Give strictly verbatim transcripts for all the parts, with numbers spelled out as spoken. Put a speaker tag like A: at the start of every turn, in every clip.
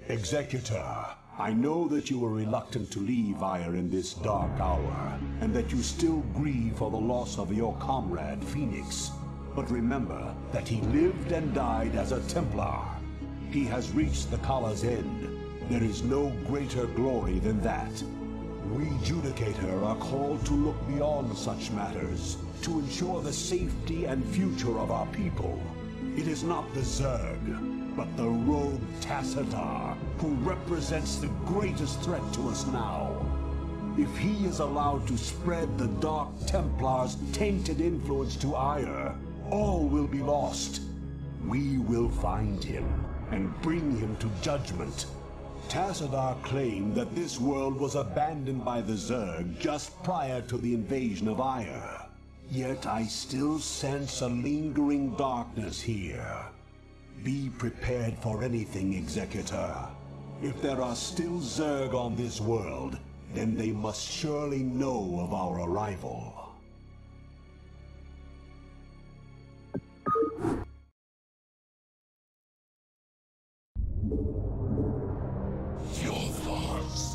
A: Executor, I know that you were reluctant to leave Ire in this dark hour, and that you still grieve for the loss of your comrade, Phoenix. But remember that he lived and died as a Templar. He has reached the Kala's end. There is no greater glory than that. We Judicator are called to look beyond such matters, to ensure the safety and future of our people. It is not the Zerg, but the rogue Tassadar, who represents the greatest threat to us now. If he is allowed to spread the Dark Templar's tainted influence to Ire, all will be lost. We will find him and bring him to judgment. Tassadar claimed that this world was abandoned by the Zerg just prior to the invasion of Ire. Yet I still sense a lingering darkness here. Be prepared for anything, Executor. If there are still Zerg on this world, then they must surely know of our arrival.
B: Your thoughts.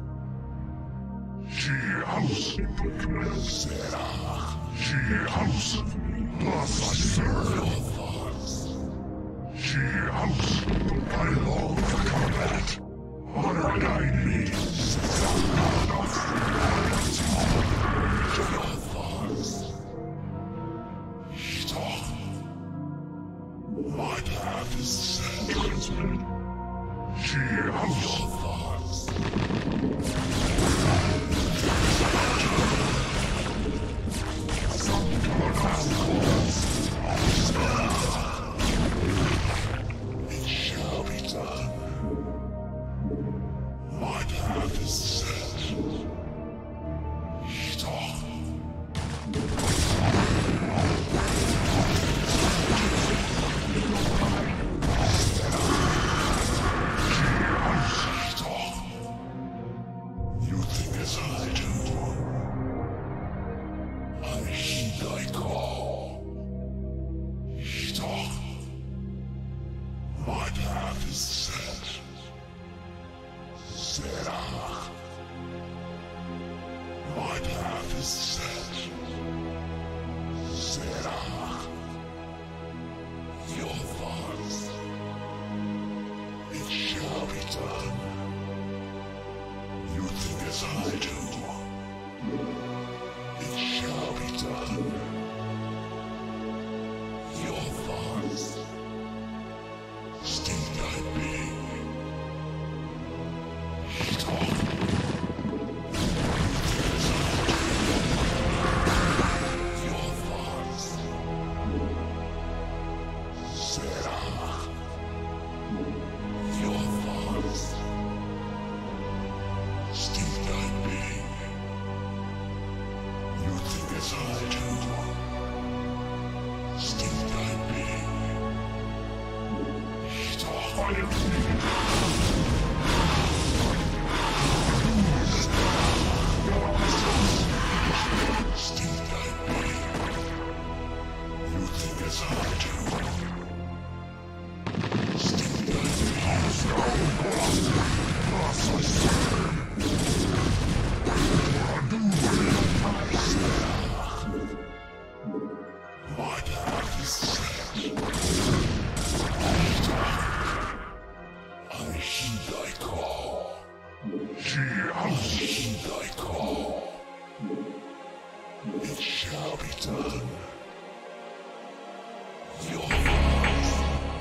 B: She house Serach. She house plus I serve. Your thoughts. She house I long for combat. Honor guide me. Your thoughts. Talk. My path is set. She house. Your thoughts. It shall be done. My path is set. Talk. You think as I do. I heed thy call. Talk. My path is set. Serach. My path is set. Serach. Your thoughts. It shall be done. You think as I do. It shall be done. Your thoughts. Sting thy being. Talk. Your thoughts. Serach. Your thoughts. Sting thy being. You think as I do. Sting thy being. Talk. Sting thy being. You think as I do. Sting thy My path is set. I heed thy call. She house. I heed thy call. It shall be done. Your thoughts.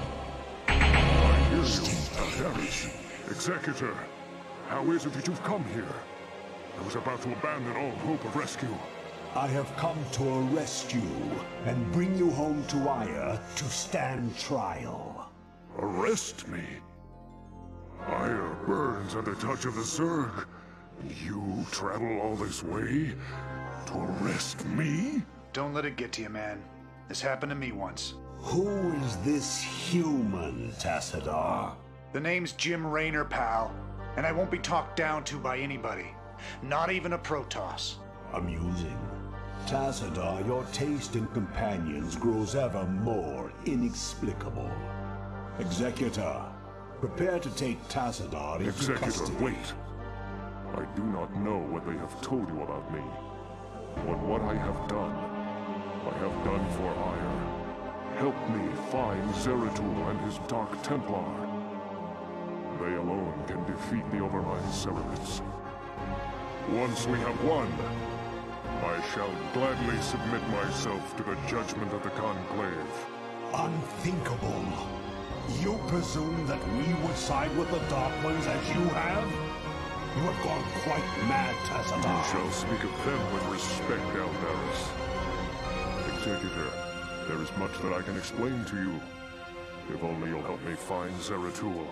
C: I hear you.
B: Sting thy being.
C: Executor, how is it that you've come here? I was about to abandon all hope of rescue.
A: I have come to arrest you and bring you home to Ire to stand trial.
C: Arrest me? Ire burns at the touch of the Zerg. You travel all this way to arrest me?
D: Don't let it get to you, man. This happened to me once.
A: Who is this human, Tassadar?
D: The name's Jim Raynor, pal. And I won't be talked down to by anybody. Not even a Protoss.
A: Amusing. Tassadar, your taste in companions grows ever more inexplicable. Executor, Prepare to take Tassadar into
C: Executor,
A: custody.
C: wait. I do not know what they have told you about me. But what I have done, I have done for Ire. Help me find Zeratul and his Dark Templar. They alone can defeat the Overmind Cerebrits. Once we have won, I shall gladly submit myself to the judgment of the Conclave.
A: Unthinkable. You presume that we would side with the Dark Ones as you have? You have gone quite mad,
C: You
A: Tassadar.
C: shall speak of them with respect, Aldaris. Executor, there is much that I can explain to you. If only you'll help me find Zeratul.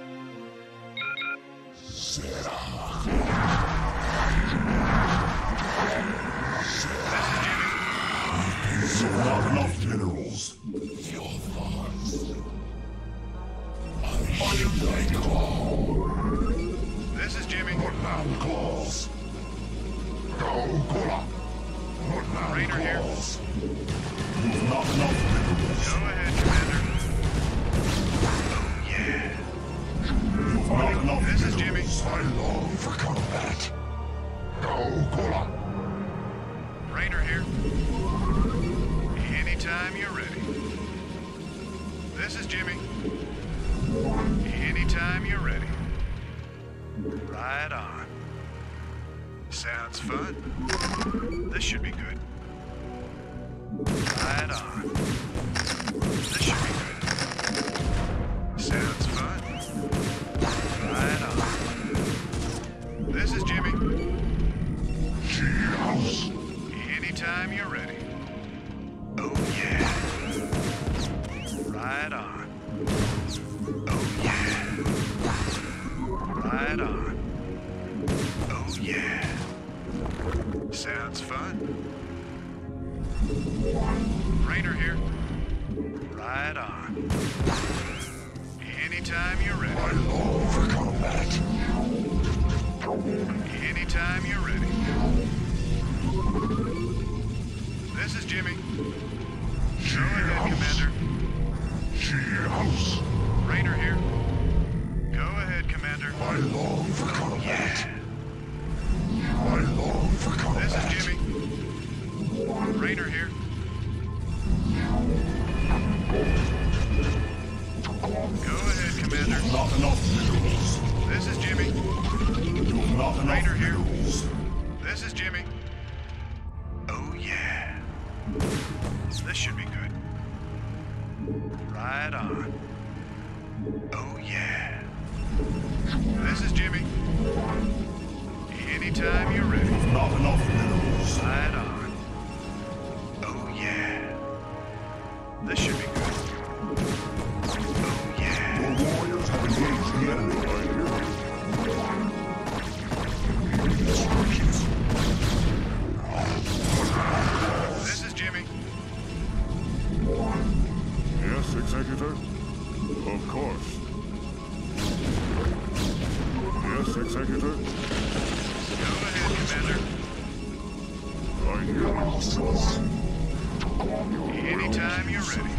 B: Not enough minerals. Your thoughts. I am thy call.
D: This is Jimmy.
B: Woodland calls. Go, Gula. Woodland
D: Rainer here.
B: calls. You've not enough minerals.
D: Go ahead, Commander. Oh, yeah.
B: You've not enough
D: This is
B: minerals.
D: Jimmy.
B: I long for combat. Go, Gula.
D: Rainer here. Anytime you're ready. This is Jimmy. Anytime you're ready. Right on. Sounds fun. This should be good. Right on. This should be good. Sounds fun. Right on. This is Jimmy.
B: G-House.
D: Anytime you're ready. Oh yeah. Right on. Oh yeah. Right on. Oh yeah. Sounds fun. Rainer here. Right on. Anytime you're ready.
B: I long for combat.
D: Anytime you're ready. This is Jimmy. Go ahead, Commander.
B: G-House.
D: Rainer here. Go ahead, Commander.
B: I long for combat. I long for combat.
D: This is Jimmy. Rainer here. Go ahead, Commander.
B: Not enough minerals.
D: This is Jimmy.
B: You've not enough
D: Rainer here.
B: minerals.
D: This is Jimmy. Oh, yeah. This should be good. Right on. Oh, yeah. This is Jimmy. Anytime you're ready.
B: You've not enough minerals.
D: Right on. Oh, yeah. This should be good. Oh, yeah.
B: Your warriors have engaged the enemy. I hear you. Instructions.
D: This is Jimmy.
C: Yes, Executor? Of course. Yes, Executor?
D: Go ahead, Commander.
C: I hear you.
D: Anytime you're ready.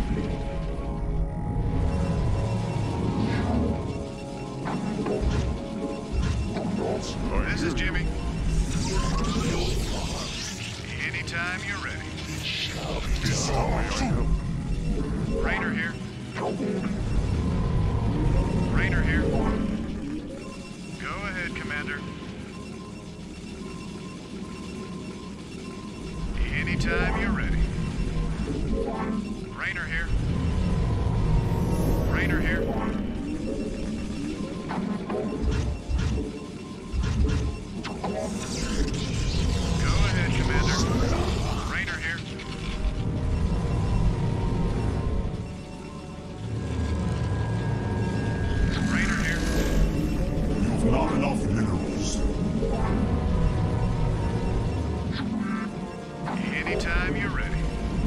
C: I
D: This
C: hear
D: is
C: you.
D: Jimmy. Anytime you're ready.
C: How may I help?
D: Rainer here. Rainer here. Go ahead, Commander. Anytime you're ready. Rainer here. Rainer here. Go ahead, Commander. Rainer here. Rainer here.
B: You've not enough minerals.
D: Anytime you're ready.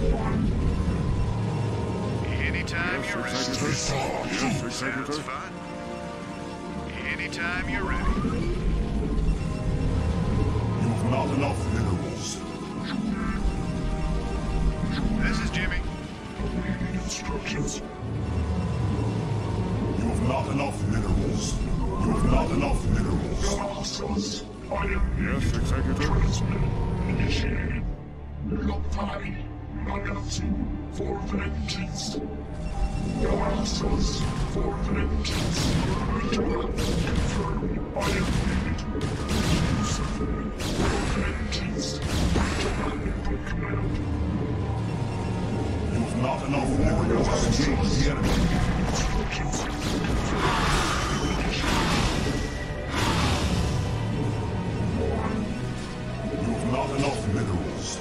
D: Anytime you're ready.
C: Executor? Yes,
D: Sounds
C: Executor?
D: fun. Anytime you're ready.
B: You've not enough minerals.
D: This is Jimmy.
B: Instructions. You've not enough minerals. Colossus, I am
C: Yes, Executor?
B: transmitted. Initiated. Lopai, Nagatsu, for vengeance. Colossus, for vengeance. Ritual confirmed. I am needed. Lucifer, for vengeance. Ritual input command.
A: You've not enough warriors to engage the enemy.
B: Instructions confirmed.
A: You've not enough minerals.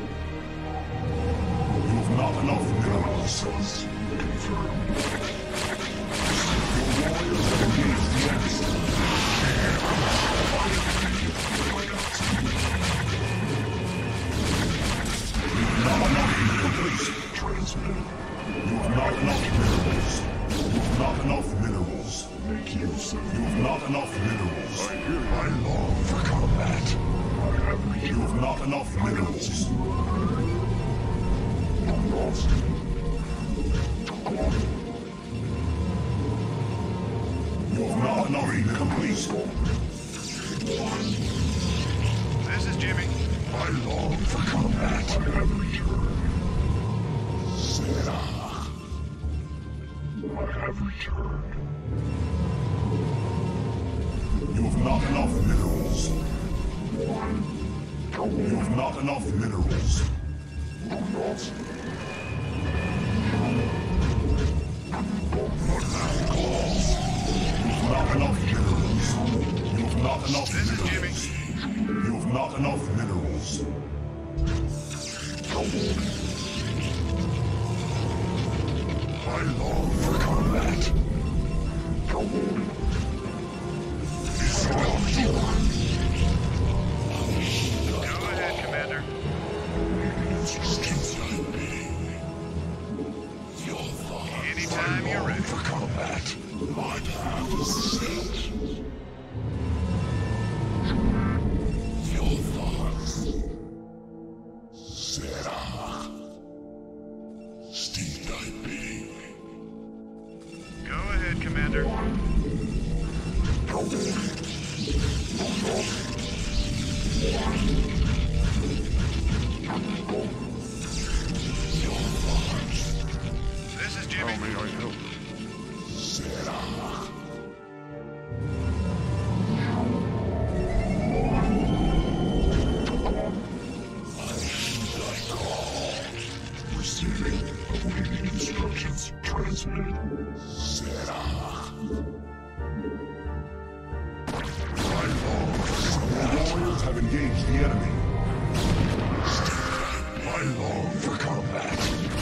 A: You've not enough minerals.
B: Colossus, confirmed.
A: Your warriors have engaged the enemy. You've not enough minerals.
B: Transmitted.
A: You've not enough minerals. You've not enough minerals.
B: Make use of
A: You've not enough minerals.
C: I hear you.
B: I long for combat. I have reached
A: You've not enough minerals.
B: lost.
A: You've not enough complete.
E: This is Jimmy.
B: I long for combat. I have returned. Serach. I have returned.
A: You've not enough minerals. You've not enough minerals.
B: Lost.
A: You've not enough minerals. You've not enough
E: This is Jimmy.
A: minerals. You've not enough minerals.
B: I long for combat.
E: Go ahead, Commander.
B: Instructions I obey. Your thoughts.
E: Anytime you're ready.
B: For combat. My path is set. Your thoughts. Serach. Steed I be.
E: Go ahead, Commander. This is
C: How
E: Jimmy.
C: may I help?
B: Serach. I heed thy call. Receiving. Awaiting instructions. Transmitted. Serach. I long for combat.
A: Your warriors have engaged the enemy.
B: I long for combat.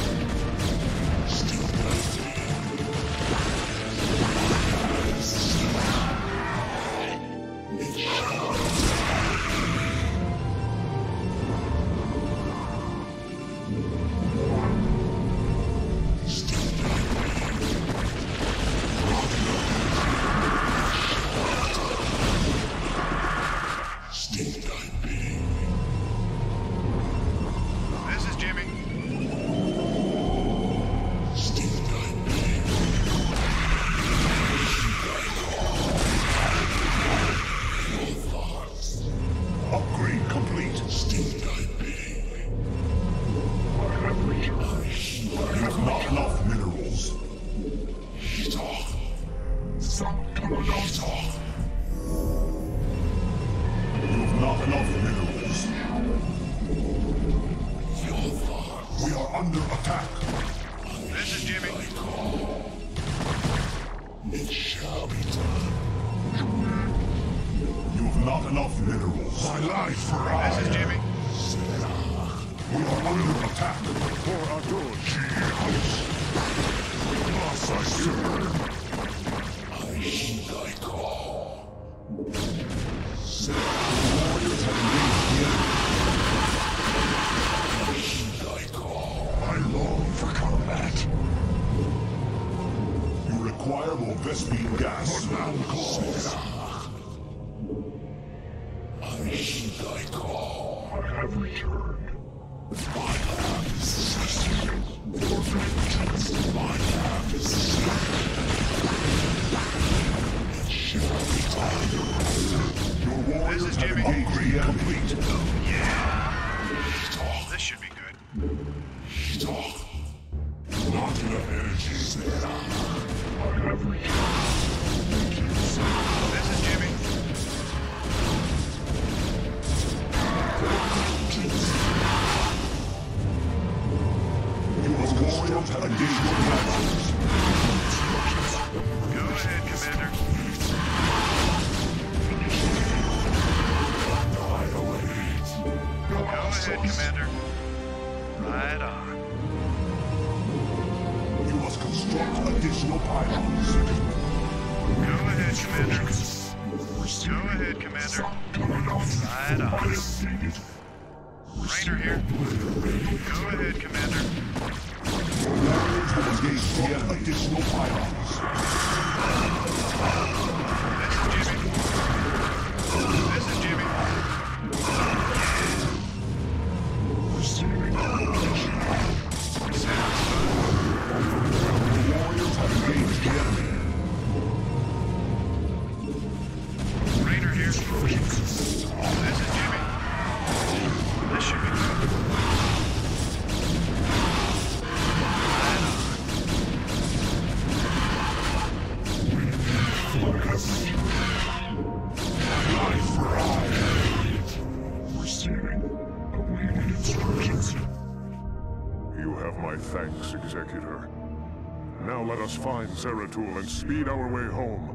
B: Still nothing. It shall still nothing. Still nothing.
E: This is Jimmy.
B: Still nothing. Your thoughts.
A: Upgrade complete.
B: Still nothing. I have returned. I
A: You've not enough minerals.
B: Talk. Talk.
A: You've not enough minerals.
B: Your thoughts.
A: We are under attack.
E: This is Jimmy.
B: It shall be done.
A: You've not enough minerals.
B: My life for
E: This is
B: I.
E: Jimmy.
A: We are under attack.
C: For our good.
B: Thus I serve. I heed thy call.
A: Warriors have engaged the enemy.
B: I heed thy call. I long for combat.
A: You require more Vespine gas.
B: Now close. I heed thy call. I have returned. My path is set. For vengeance, my path is set. It shall be done.
A: Your
B: Not enough energy, Sarah. I have returned.
E: This is Jimmy.
A: You must construct additional platforms.
E: Go ahead, Commander. Go ahead, Commander. Right on.
A: You must construct additional pylons.
E: Go ahead, Commander. Go ahead, Commander. Right on. Rainer here. Go ahead, Commander.
A: Warriors will engage the enemy. Additional pylons.
E: This is Jimmy. This is Jimmy.
B: Receiving
E: Sounds fun.
A: The warriors have engaged the enemy.
E: Rainer here. This is Jimmy. This should be good.
B: Receiving awaiting instructions.
C: You have my thanks, Executor. Now let us find Zeratul and speed our way home.